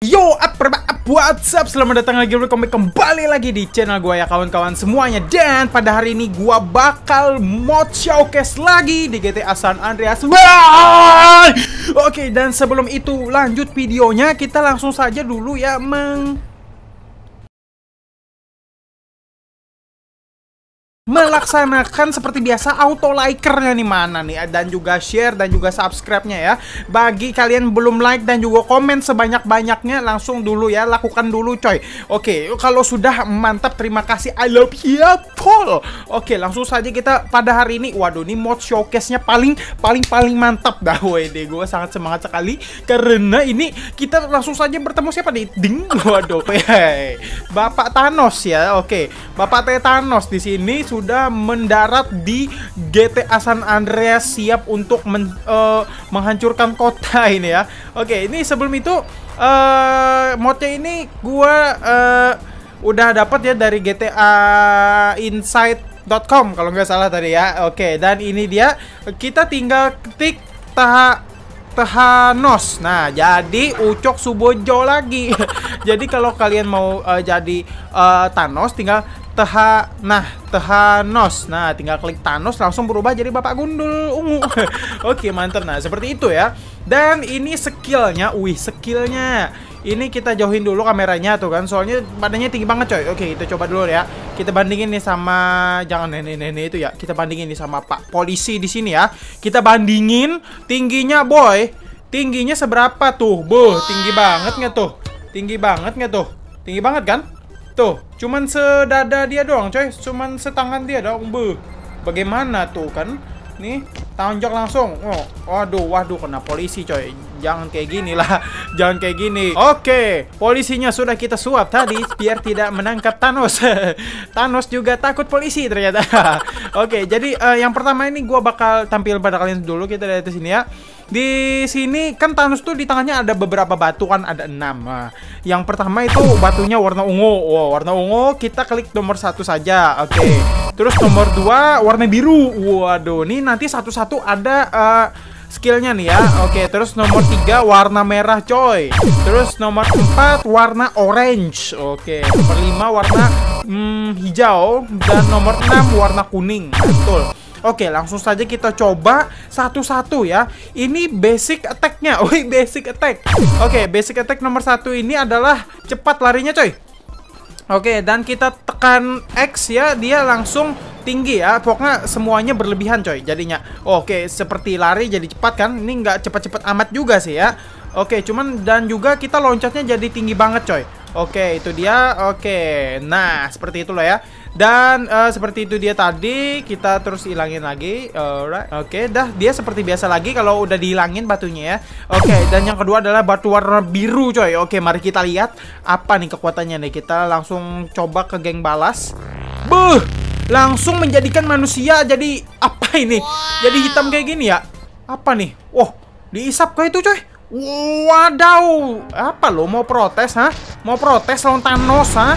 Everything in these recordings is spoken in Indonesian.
Yo, what's up? Selamat datang lagi kembali lagi di channel gue ya kawan-kawan semuanya. Dan pada hari ini gue bakal mod showcase lagi di GTA San Andreas. Oke, dan sebelum itu lanjut videonya, kita langsung saja dulu ya melaksanakan seperti biasa auto likernya nih mana nih, dan juga share dan juga subscribe-nya ya. Bagi kalian belum like dan juga komen sebanyak-banyaknya, langsung dulu ya, lakukan dulu coy. Oke, kalau sudah mantap, terima kasih, I love you Paul. Oke, langsung saja kita pada hari ini. Waduh, ini mod showcase-nya paling mantap dah. Wede, gue sangat semangat sekali karena ini kita langsung saja bertemu siapa nih? Ding. Waduh, Bapak Thanos ya. Oke, Bapak Thanos di sini sudah mendarat di GTA San Andreas, siap untuk menghancurkan kota ini ya. Oke, ini sebelum itu modnya ini gua udah dapat ya dari GTA Inside.com kalau nggak salah tadi ya. Oke, dan ini dia, kita tinggal ketik Thanos. Nah, jadi Ucok Subojo lagi. Jadi kalau kalian mau jadi Thanos, tinggal Thanos. Nah, tinggal klik Thanos, langsung berubah jadi Bapak Gundul ungu. Oke, mantap. Nah, seperti itu ya. Dan ini skillnya, skillnya. Ini kita jauhin dulu kameranya tuh kan, soalnya badannya tinggi banget coy. Oke, kita coba dulu ya. Kita bandingin nih sama, jangan nenek-nenek itu ya. Kita bandingin nih sama Pak Polisi di sini ya. Kita bandingin tingginya boy. Tingginya seberapa tuh? Boh, tinggi banget nggak tuh? Tinggi banget nggak tuh? Tinggi banget kan? Tuh, cuman sedada dia doang coy, cuman setangan dia doang. Bagaimana tuh kan? Nih, tonjok langsung. Oh, waduh, kena polisi coy. Jangan kayak gini lah. Jangan kayak gini. Oke, polisinya sudah kita suap tadi biar tidak menangkap Thanos. Thanos juga takut polisi ternyata. Oke, jadi yang pertama ini gua bakal tampil pada kalian dulu. Kita lihat di sini ya. Di sini kan Thanos tuh di tangannya ada beberapa batu kan, ada 6. Nah, yang pertama itu batunya warna ungu. Wow, warna ungu, kita klik nomor 1 saja. Oke. Terus nomor 2 warna biru. Waduh, ini nanti satu-satu ada skillnya nih ya. Oke, terus nomor 3 warna merah coy. Terus nomor 4 warna orange. Oke, nomor 5 warna hijau. Dan nomor 6 warna kuning. Betul. Oke, langsung saja kita coba satu-satu ya. Ini basic attack-nya. Basic attack. Oke, basic attack nomor 1 ini adalah cepat larinya coy. Oke, dan kita tekan X ya, dia langsung tinggi ya. Pokoknya semuanya berlebihan coy jadinya. Oke, seperti lari jadi cepat kan. Ini nggak cepat-cepat amat juga sih ya. Oke, cuman dan juga kita loncatnya jadi tinggi banget coy. Oke, itu dia. Oke, nah seperti itulah ya. Dan seperti itu dia tadi. Kita terus hilangin lagi. Alright. Oke, dah dia seperti biasa lagi kalau udah dihilangin batunya ya. Oke, dan yang kedua adalah batu warna biru coy. Oke, mari kita lihat apa nih kekuatannya nih. Kita langsung coba ke geng balas. Langsung menjadikan manusia jadi apa ini? Jadi hitam kayak gini ya. Apa nih? Diisap kayak itu coy. Wadaw, apa lo mau protes ha? Mau protes lawan Thanos ha?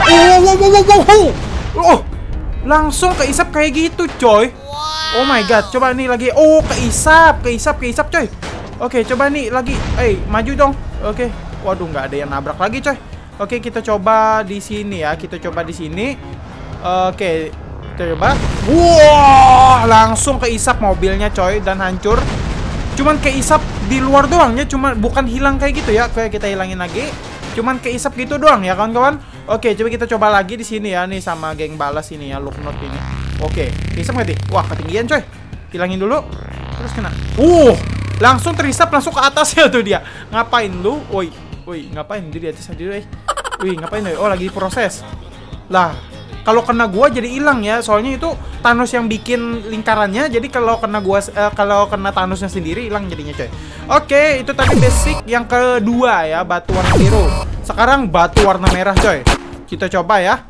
Langsung keisap kayak gitu coy. Oh my god, coba nih lagi. Keisap coy. Oke, coba nih lagi. Maju dong. Oke. Waduh, nggak ada yang nabrak lagi coy. Oke, kita coba di sini ya. Kita coba di sini. Oke, kita coba. Langsung keisap mobilnya coy dan hancur. Cuman keisap di luar doang ya, bukan hilang kayak gitu ya. Kayak kita hilangin lagi. Cuman keisap gitu doang ya kawan-kawan. Oke, coba kita coba lagi di sini ya, nih sama geng balas ini ya, look note ini. Oke, keisap nggak sih? Wah, ketinggian coy. Hilangin dulu. Terus kena. Langsung terisap langsung ke atasnya tuh dia. Ngapain lu? Woi, ngapain dia di atas dulu? Ngapain lu? Lagi proses. Lah, kalau kena gua jadi hilang ya, soalnya itu Thanos yang bikin lingkarannya. Jadi kalau kena Thanosnya sendiri hilang jadinya coy. Oke, itu tadi basic yang kedua ya, batu warna biru. Sekarang batu warna merah coy. Kita coba ya.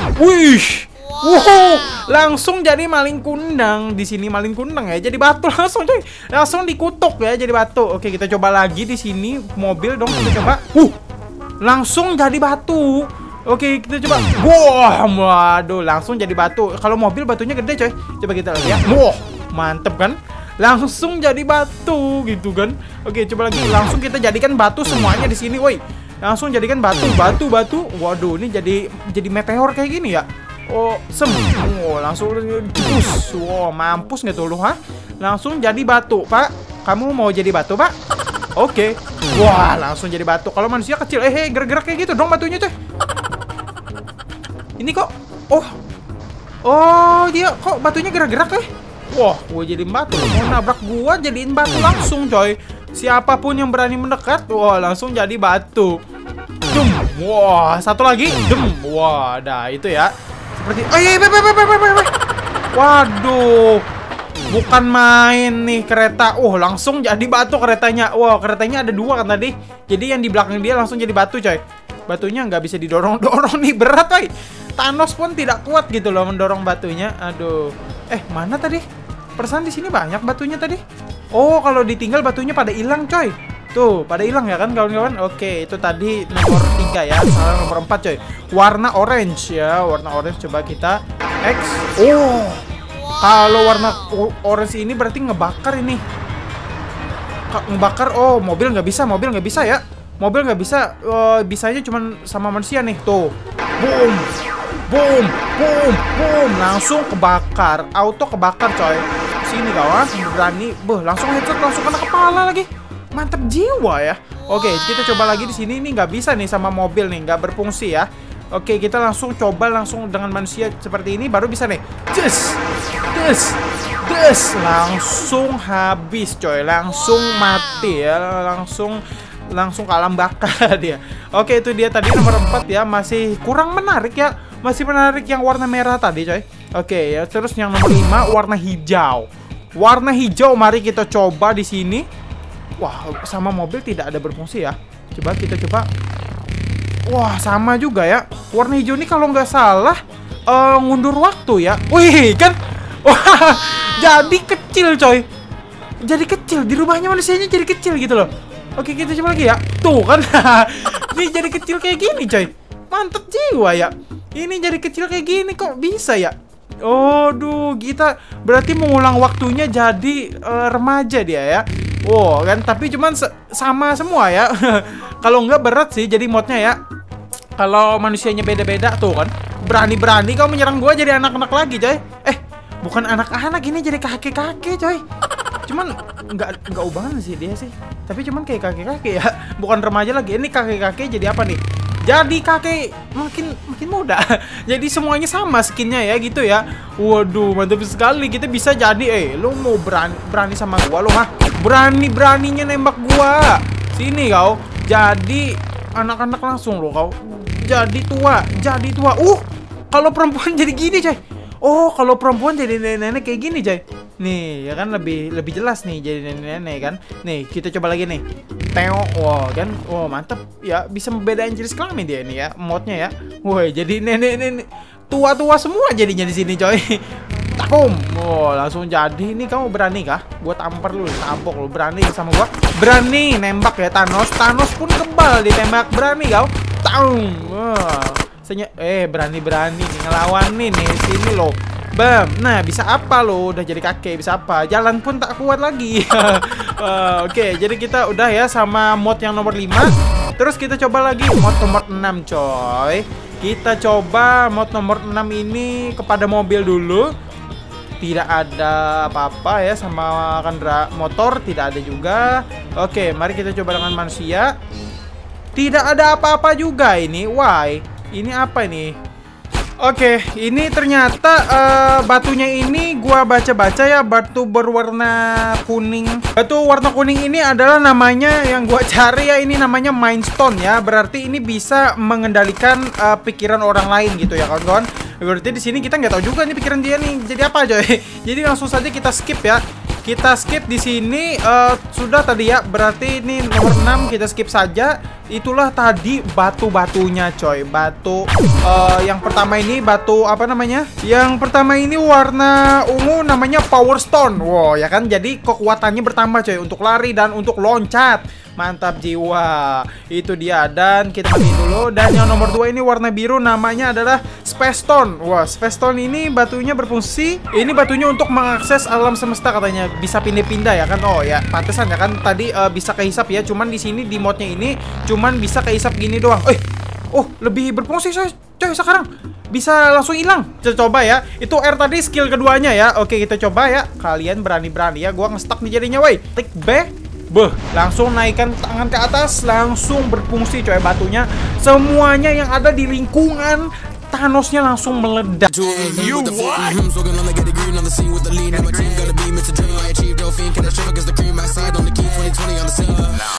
Langsung jadi maling kundang di sini, maling kundang ya. Jadi batu langsung coy. Langsung dikutuk ya jadi batu. Oke, kita coba lagi di sini mobil dong, kita coba. Langsung jadi batu. Oke, kita coba. Waduh, langsung jadi batu. Kalau mobil batunya gede coy. Coba kita lihat ya. Mantep kan? Langsung jadi batu gitu kan. Oke, coba lagi. Langsung kita jadikan batu semuanya di sini, woi. Langsung jadikan batu. Waduh, ini jadi meteor kayak gini ya. Oh, langsung jebus. Wow, mampus nggak tuh lu, ha? Langsung jadi batu, Pak. Kamu mau jadi batu, Pak? Oke. Wah, langsung jadi batu. Kalau manusia kecil, gerak-gerak kayak gitu dong batunya, coy. Ini kok, dia kok batunya gerak-gerak, Wah, gue jadi batu. Mau nabrak gua jadiin batu langsung, coy. Siapapun yang berani mendekat, wah langsung jadi batu. Dum. Wah, satu lagi. Dum. Wah, dah itu ya. Seperti waduh. Bukan main nih kereta. Langsung jadi batu keretanya. Wah, keretanya ada 2 kan tadi. Jadi yang di belakang dia langsung jadi batu, coy. Batunya nggak bisa didorong-dorong nih, berat, coy. Thanos pun tidak kuat gitu loh mendorong batunya. Aduh. Mana tadi? Perasaan di sini banyak batunya tadi. Oh, kalau ditinggal batunya pada hilang, coy. Tuh, pada hilang ya kan kawan-kawan? Oke, itu tadi nomor 3 ya. Sekarang nomor 4, coy. Warna orange ya. Warna orange coba kita X. Oh. Kalau warna orange ini berarti ngebakar ini. Ngebakar. Oh, mobil nggak bisa ya. Mobil nggak bisa. Bisanya cuma sama manusia nih. Tuh. Boom. Boom, boom, boom, langsung kebakar, auto kebakar, coy. Sini kawan, berani, langsung headshot, langsung kena kepala lagi. Mantap jiwa ya. Oke, kita coba lagi di sini. Ini nggak bisa nih sama mobil nih, nggak berfungsi ya. Oke, kita langsung coba langsung dengan manusia seperti ini, baru bisa nih. Langsung habis, coy. Langsung mati ya, langsung ke alam bakar dia. Oke, itu dia tadi nomor 4 ya. Masih kurang menarik ya. Masih menarik yang warna merah tadi, coy. Oke, ya. Terus yang nomor 5 warna hijau. Warna hijau mari kita coba di sini. Wah, sama mobil tidak ada berfungsi ya. Coba kita coba. Wah, sama juga ya. Warna hijau ini kalau nggak salah ngundur waktu ya. Wih, kan. Wah, jadi kecil, coy. Jadi kecil. Di rumahnya manusianya jadi kecil gitu loh. Oke, kita coba lagi ya. Tuh kan. Ini jadi kecil kayak gini, coy. Mantep jiwa ya. Ini jadi kecil kayak gini kok bisa ya? Aduh, kita berarti mengulang waktunya jadi remaja dia ya. Oh, kan tapi cuman sama semua ya. Kalau nggak berat sih jadi modnya ya. Kalau manusianya beda-beda tuh kan. Berani-berani kau menyerang gua jadi anak-anak lagi, coy. Bukan anak-anak, ini jadi kakek-kakek, coy. Cuman nggak ubahan sih dia sih. Tapi cuman kayak kakek-kakek ya. Bukan remaja lagi. Ini kakek-kakek jadi apa nih? Jadi kakek makin muda. Jadi semuanya sama skinnya ya gitu ya. Waduh, mantap sekali. Kita bisa jadi lu mau berani sama gua lo, ha? Berani-beraninya nembak gua. Sini kau. Jadi anak-anak langsung lo kau. Jadi tua. Kalau perempuan jadi gini, coy. Oh, kalau perempuan jadi nenek-nenek kayak gini, coy. Nih, ya kan lebih jelas nih jadi nenek-nenek kan. Nih, kita coba lagi nih. Teo, wah kan, wah mantep ya, bisa membedain jenis kelamin dia ini ya, modnya ya. Woi, jadi nenek-nenek tua-tua semua jadinya di sini, coy. Takum, wah langsung jadi. Ini kamu berani kah? Gua tampar lu, tampok lu, berani sama gua? Berani nembak ya Thanos. Thanos pun kebal ditembak, berani kau? Taum, wah. Berani-berani nih ngelawan nih sini lo. Bam. Nah, bisa apa lo? Udah jadi kakek, bisa apa? Jalan pun tak kuat lagi. Oke, jadi kita udah ya sama mod yang nomor 5. Terus kita coba lagi mod nomor 6, coy. Kita coba mod nomor 6 ini kepada mobil dulu. Tidak ada apa-apa ya sama kendaraan motor, tidak ada juga. Oke, mari kita coba dengan manusia. Tidak ada apa-apa juga ini. Why? Ini apa ini? Oke, ini ternyata batunya ini gua baca-baca ya, batu berwarna kuning. Batu warna kuning ini adalah namanya yang gua cari ya, ini namanya Mind Stone ya. Berarti ini bisa mengendalikan pikiran orang lain gitu ya kawan-kawan. Berarti di sini kita nggak tahu juga nih pikiran dia nih jadi apa, coy. Jadi langsung saja kita skip ya. Kita skip di sini sudah tadi ya. Berarti ini nomor 6 kita skip saja. Itulah tadi batu-batunya, coy. Batu yang pertama ini batu apa namanya? Yang pertama ini warna ungu namanya Power Stone. Wow, ya kan? Jadi kekuatannya bertambah, coy, untuk lari dan untuk loncat. Mantap jiwa. Itu dia. Dan kita matiin dulu. Dan yang nomor 2 ini warna biru, namanya adalah Space Stone. Wah, Space Stone ini batunya berfungsi. Ini batunya untuk mengakses alam semesta katanya. Bisa pindah-pindah ya kan. Oh ya, pantesan ya kan tadi bisa kehisap ya. Cuman di sini di modnya ini cuman bisa kehisap gini doang. Oh, lebih berfungsi coy sekarang. Bisa langsung hilang. Kita coba ya. Itu R tadi skill keduanya ya. Oke, kita coba ya. Kalian berani-berani ya. Gua nge-stuck nih jadinya, woi. Klik B. Langsung naikkan tangan ke atas, langsung berfungsi coy batunya. Semuanya yang ada di lingkungan Thanosnya langsung meledak. You what?